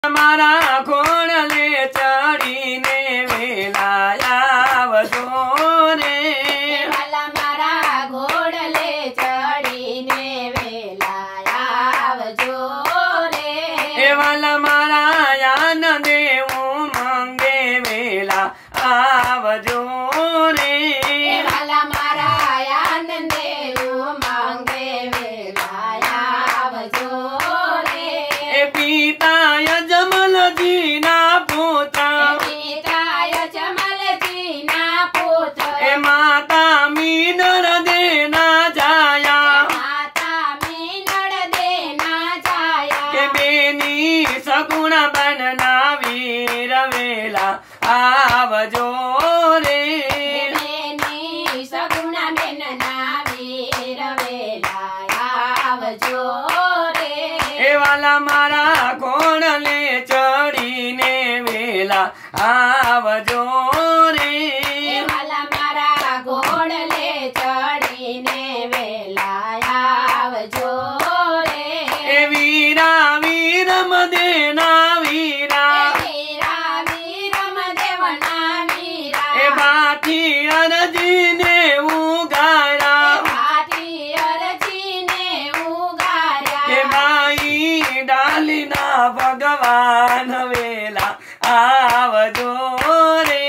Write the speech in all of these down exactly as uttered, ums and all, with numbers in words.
मारा खोड़ले चढ़ीने वेला आवजो रे वाला मारा घोड़ले चढ़ीने वेला आवजो रे वाला मारा यान देवो मंगे वेला आवजो रे वाला मारा यान देवो मंगे वेला आवजो रे पिता यजमल जीना पुत्र पिता यजमल जीना पुत्र ए माता मीनर देना जाया माता मीनड़ देना जाया के बेनी सगुण बनना वीर वेला आवजो रे बेनी सगुण बनना वीर वेला आवजो रे ए वाला मारा कोणले चढ़ीने वेला आवजो रे वाला मारा घोड़ले चढ़ीने वेला आवजो रे ए वीरा वीरम देना वीरा वीरा वीरम देवना वीरा ए बाठी अरजीने उगारा भाटी अरजीने उगार्या के माई डालिना भगवान वेला आवजो रे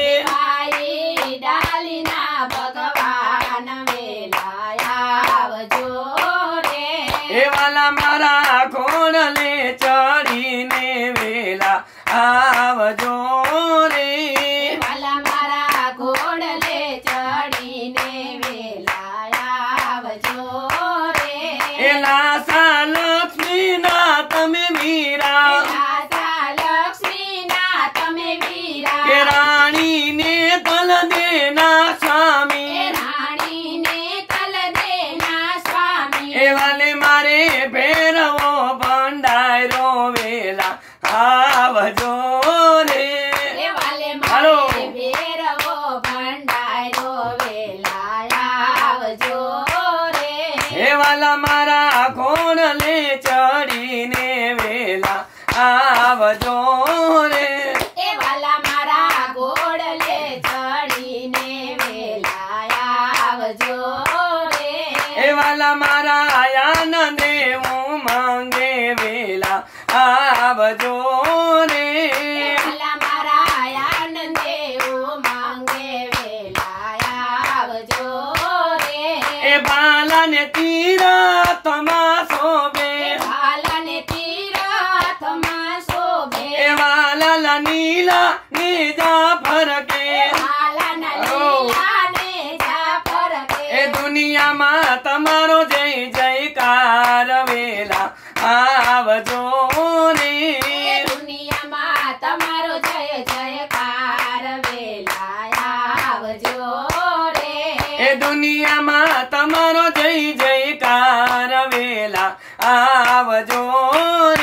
भाई डालिना भगवान वेला आवजो रे ए वाला मारा कोणले चढ़ीने वेला आवजो रे वाला मारा घोड़ले चढ़ीने वेला आवजो रे ए लासा लक्ष्मी नाथ में मीरा राजा लक्ष्मीनाथ में वीरा के रानी ने तल देना स्वामी रानी ने तल देना स्वामी ए वाले मारे भैरवो भंडारो वेला आवजो रे ए वाले हेलो। मारे भैरवो भंडारो वेला आवजो रे ए वाला मारा कोणले चढ़ीने वेला आवजो रे ए वाला मारा घोड़ले चढ़ीने वेला आवजो रे ए वाला मारा यान देवो मांगे वेला आवजो रे वाला मारा यान देवो मांगे वेला आवजो रे ए बाला ने तीरा तमा सोबे भालन तीरथ में शोभे ए वाला ला नीला नीजा फरके भालन लीला ने जाफर के ए दुनिया मा तमारो जय जयकार वेला आवजो रे दुनिया में तमारो जय जयकार वेला आवजो रे ए दुनिया मा तमारो जय जयकार वेला आवजो